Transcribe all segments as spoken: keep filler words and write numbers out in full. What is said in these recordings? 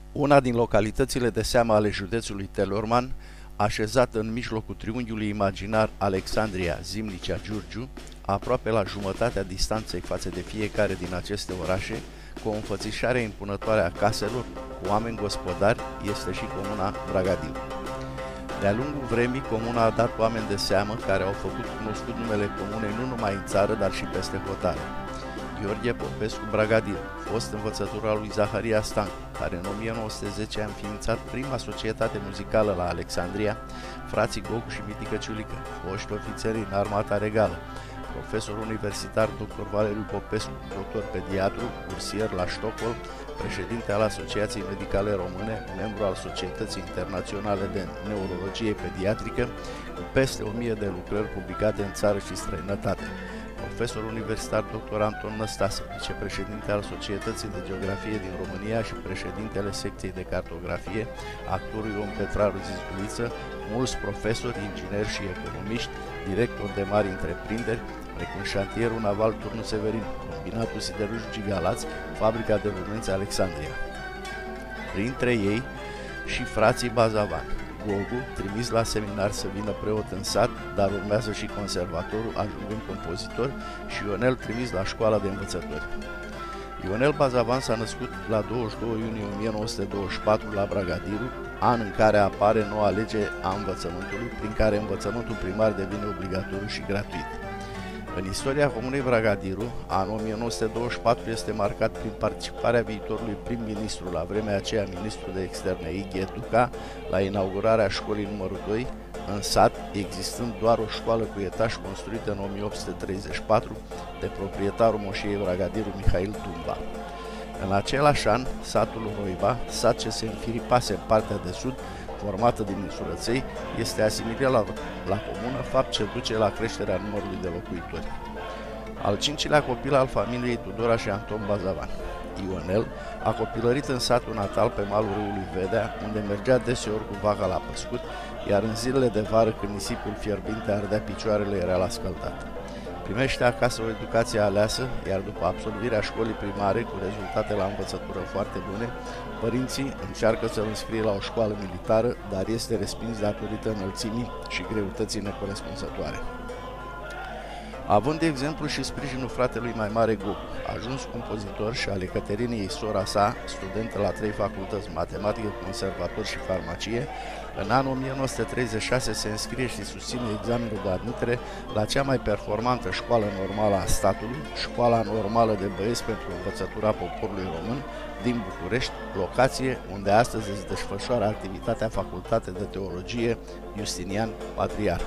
Una din localitățile de seamă ale județului Teleorman, așezată în mijlocul triunghiului imaginar Alexandria, Zimnicea, Giurgiu, aproape la jumătatea distanței față de fiecare din aceste orașe, cu o înfățișare impunătoare a caselor, cu oameni gospodari, este și comuna Bragadiru. De-a lungul vremii, comuna a dat oameni de seamă care au făcut cunoscut numele comunei nu numai în țară, dar și peste hotare. Gheorghe Popescu Bragadiru, fost învățător al lui Zaharia Stancu, care în o mie nouă sute zece a înființat prima societate muzicală la Alexandria, frații Gogu și Mitică Ciulică, foști ofițeri în Armata Regală, profesor universitar doctor Valeriu Popescu, doctor pediatru, bursier la Stockholm, președinte al Asociației Medicale Române, membru al Societății Internaționale de Neurologie Pediatrică, cu peste o mie de lucrări publicate în țară și străinătate, profesor universitar doctor Anton Năstase, vicepreședinte al Societății de Geografie din România și președintele secției de cartografie, actorul Ion Petraru Zizbuliță, mulți profesori, ingineri și economiști, directori de mari întreprinderi, precum șantierul naval Turnul Severin, combinatul siderurgic Galați, fabrica de luminți Alexandria. Printre ei și frații Bazavan. Gogu, trimis la seminar să vină preot în sat, dar urmează și conservatorul, ajungând compozitor, și Ionel, trimis la școala de învățători. Ionel Bazavan s-a născut la douăzeci și doi iunie o mie nouă sute douăzeci și patru la Bragadiru, an în care apare noua lege a învățământului, prin care învățământul primar devine obligatoriu și gratuit. În istoria comunei Bragadiru, anul o mie nouă sute douăzeci și patru este marcat prin participarea viitorului prim-ministru, la vremea aceea ministru de externe Ighe Duca, la inaugurarea școlii numărul doi, în sat, existând doar o școală cu etaj construită în o mie opt sute treizeci și patru de proprietarul moșiei Bragadiru Mihail Dumba. În același an, satul Roiba, sat ce se înfiripase în partea de sud, formată din insurăței, este asimilat la, la comună, fapt ce duce la creșterea numărului de locuitori. Al cincilea copil al familiei Tudora și Anton Bazavan, Ionel, a copilărit în satul natal pe malul râului Vedea, unde mergea deseori cu vaca la păscut, iar în zilele de vară, când nisipul fierbinte ardea picioarele, era la scăldat. Primește acasă o educație aleasă, iar după absolvirea școlii primare, cu rezultate la învățătură foarte bune, părinții încearcă să-l înscrie la o școală militară, dar este respins datorită înălțimii și greutății necorespunzătoare. Având de exemplu și sprijinul fratelui mai mare Gogu, ajuns compozitor, și ale Caterinei, sora sa, studentă la trei facultăți, matematică, conservator și farmacie, în anul o mie nouă sute treizeci și șase se înscrie și susține examenul de admitere la cea mai performantă școală normală a statului, Școala Normală de Băieți pentru Învățătura Poporului Român, din București, locație unde astăzi se desfășoară activitatea Facultate de Teologie Justinian Patriarh.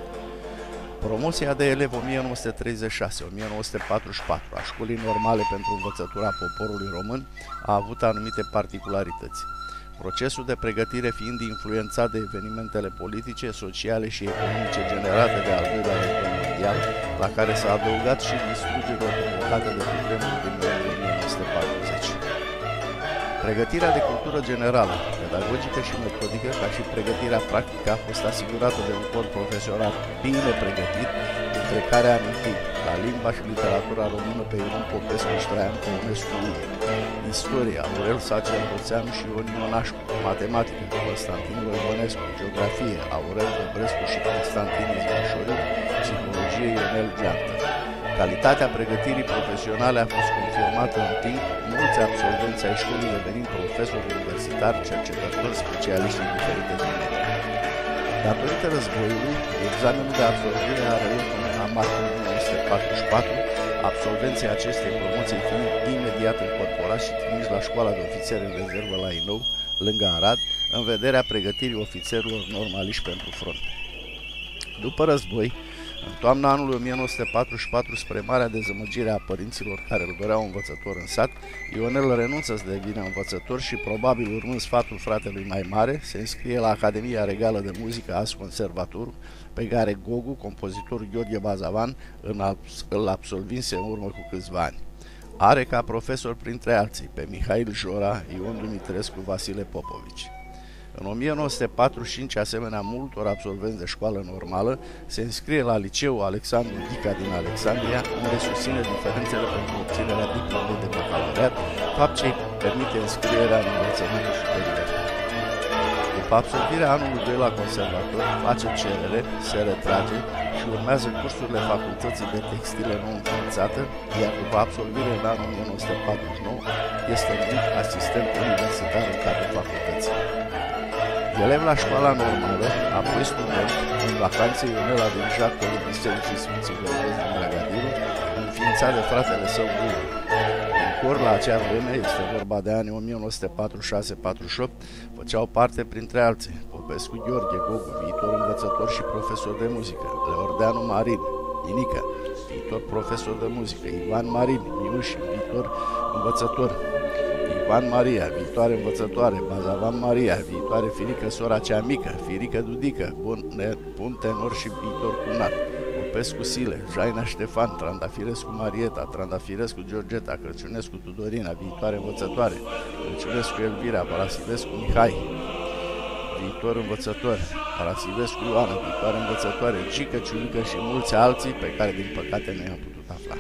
Promoția de elev o mie nouă sute treizeci și șase - o mie nouă sute patruzeci și patru a Școlii Normale pentru Învățătura Poporului Român a avut anumite particularități. Procesul de pregătire fiind influențat de evenimentele politice, sociale și economice generate de al doilea război mondial, la care s-a adăugat și distrugerea provocate de cutremurul din o mie nouă sute patruzeci. Pregătirea de cultură generală, pedagogică și metodică, ca și pregătirea practică, a fost asigurată de un corp profesional bine pregătit, dintre care amintim la limba și literatura română pe Ion Popescu și Traian Păunescu, istoria Aurel Sacel Roțeanu și Ion Ionașcu, matematică Constantin Răzbănescu, geografie Aurel Dobrescu și Constantin Izmașoriu, psihologie Ionel Geantă. Calitatea pregătirii profesionale a fost confirmată în timp, mulți absolvenți ai școlii devenind profesori universitari, cercetători, specialiști în diferite domenii. Datorită războiului, examenul de absolvire a revenit în luna martie o mie nouă sute patruzeci și patru, absolvenții acestei promoții fiind imediat încorporați și trimiși la școala de ofițeri în rezervă la Inou, lângă Arad, în vederea pregătirii ofițerilor normaliști pentru front. După război, în toamna anului o mie nouă sute patruzeci și patru, spre marea dezamăgire a părinților care îl doreau învățător în sat, Ionel renunță să devină învățător și, probabil urmând sfatul fratelui mai mare, se înscrie la Academia Regală de Muzică, azi conservatorul, pe care Gogu, compozitorul Gheorghe Bazavan, îl absolvinse în urmă cu câțiva ani. Are ca profesor, printre alții, pe Mihail Jora, Ion Dumitrescu, Vasile Popovici. În o mie nouă sute patruzeci și cinci, asemenea multor absolvenți de școală normală, se înscrie la liceul Alexandru Ghica din Alexandria, unde susține diferențele pentru obținerea diplomei de bacalaureat, fapt ce îi permite înscrierea în învățământul superior. După absolvirea anului doi la conservator, face cerere, se retrage și urmează cursurile facultății de textile nou înființată, iar după absolvire în anul o mie nouă sute patruzeci și nouă este numit asistent universitar în cadrul facultății. Elev la școala normală, apoi student, în vacanțe Ionel a dirijat corul Bisericii Sfinții Gheorghe din Dragadiru, înființat de fratele său Guru. În cor la acea vreme, este vorba de anii o mie nouă sute patruzeci și șase patruzeci și opt, făceau parte printre alții Popescu Gheorghe Gogu, viitor învățător și profesor de muzică, Leordeanu Marin, Inică, viitor profesor de muzică, Ivan Marin, Miuș, viitor învățător, Ivan Maria, viitoare învățătoare, Bazavan Maria, viitoare firică sora cea mică, Firică Dudică, bun, bun tenor și viitor cunat, Popescu Sile, Jaina Ștefan, Trandafirescu Marieta, Trandafirescu Georgeta, Crăciunescu Tudorina, viitoare învățătoare, Crăciunescu Elvira, Parasilescu Mihai, viitor învățător, Parasilescu Ioana, viitoare învățătoare, Gică, Ciulică și mulți alții pe care din păcate nu i-am putut afla.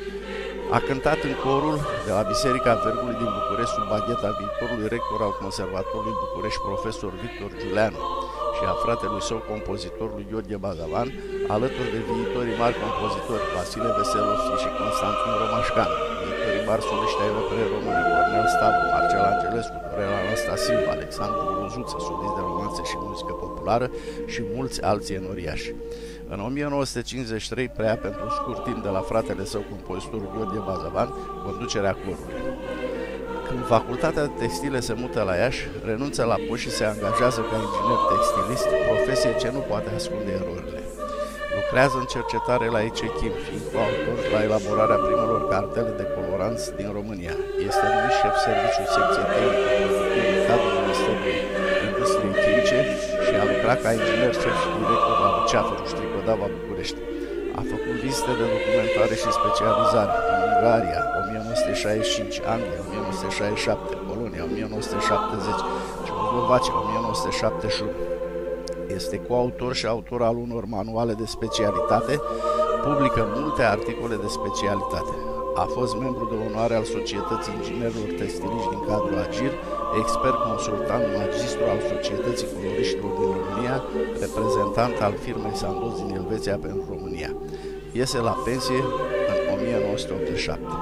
A cântat în corul de la Biserica Vergului din București sub bagheta viitorului rector al Conservatorului București, profesor Victor Giuleanu, și a fratelui său compozitorului Gheorghe Bazavan, alături de viitorii mari compozitori Vasile Veselovski și Constantin Romașcan, viitorii mari soliști ai operei române Cornel Stavu, Marcel Angelescu, Dorel Anastasiu, Alexandru Gruzuță, solist de romanțe și muzică populară și mulți alții enoriași. În o mie nouă sute cincizeci și trei preia pentru scurt timp de la fratele său compozitorul Gheorghe Bazavan conducerea corului. Când facultatea de textile se mută la Iași, renunță la post și se angajează ca inginer textilist, profesie ce nu poate ascunde erorile. Lucrează în cercetare la I C Chim, fiind coautor la elaborarea primelor cartele de coloranți din România. Este numit șef serviciu secției tehnică productive în cadrul Ministerului Industriei Chimice și a lucrat ca inginer șef și director la Ceafărul Ștricodava București. A făcut vizite de documentare și specializare în Ungaria o mie nouă sute șaizeci și cinci, Anglia o mie nouă sute șaizeci și șapte, Polonia o mie nouă sute șaptezeci, Cehoslovacia o mie nouă sute șaptezeci și unu. Este coautor și autor al unor manuale de specialitate, publică multe articole de specialitate. A fost membru de onoare al Societății Inginerilor Textiliști din cadrul AGIR, expert consultant magistru al Societății Coloriștilor din România, reprezentant al firmei Sandoz din Elveția pentru România. Iese la pensie în o mie nouă sute optzeci și șapte.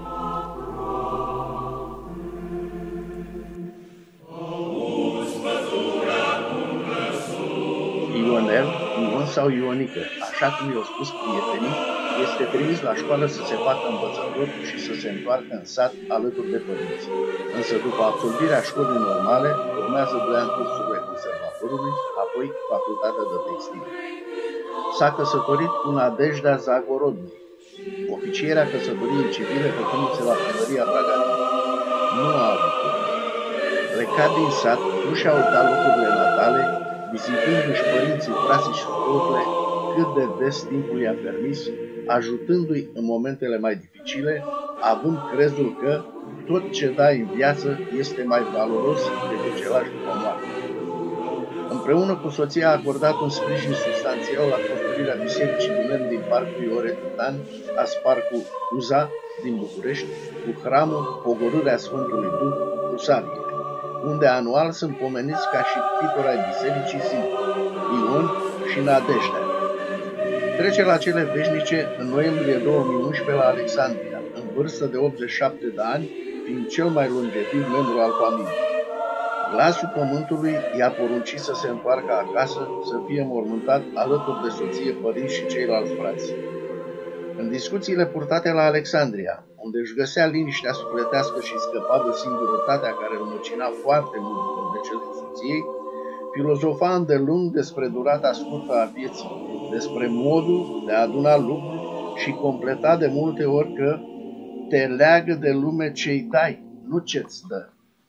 Ionel, Ion sau Ionică, așa cum i-au spus prietenii, este trimis la școală să se facă învățător și să se întoarcă în sat alături de părinți. Însă după absolvirea școlii normale, urmează doi ani cursurile conservatorului, apoi facultatea de textile. S-a căsătorit cu Nadejda Zagorodny, oficierea căsătoriei civile făcându-se la primăria Dragadiru. Nu a avut copii. Plecat din sat, nu și-a uitat locurile natale, vizitându-și părinții, frații și surorile cât de des timpul i-a permis, ajutându-i în momentele mai dificile, având crezul că tot ce dai în viață este mai valoros decât ce lași după moarte. Împreună cu soția a acordat un sprijin substanțial la construirea bisericii din lemn din Parcul Iore Titan, Asparcul Uza din București, cu hramul Pogorârea Sfântului Duh, Rusaviile, unde anual sunt pomeniți ca și pictori ai bisericii Zi, Ion și Nadejda. Trece la cele veșnice în noiembrie două mii unsprezece la Alexandria, în vârstă de optzeci și șapte de ani, fiind cel mai longeviv membru al familiei. Glasul pământului i-a poruncit să se întoarcă acasă, să fie mormântat alături de soție, părinți și ceilalți frați. În discuțiile purtate la Alexandria, unde își găsea liniștea sufletească și scăpa de singurătatea care îl măcina foarte mult după decesul soției, filozofa îndelung despre durata scurtă a vieții, despre modul de a aduna lucruri și completa de multe ori că te leagă de lume ce-i dai, nu ce-ți dă.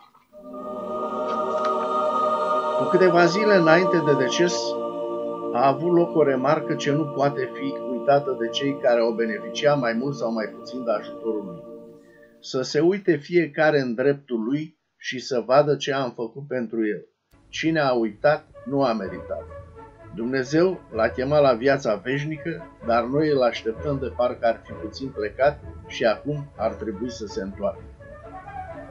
Cu câteva zile înainte de deces, a avut loc o remarcă ce nu poate fi uitată de cei care au beneficiat mai mult sau mai puțin de ajutorul lui. Să se uite fiecare în dreptul lui și să vadă ce am făcut pentru el. Cine a uitat, nu a meritat. Dumnezeu l-a chemat la viața veșnică, dar noi îl așteptăm de parcă ar fi puțin plecat și acum ar trebui să se întoarcă.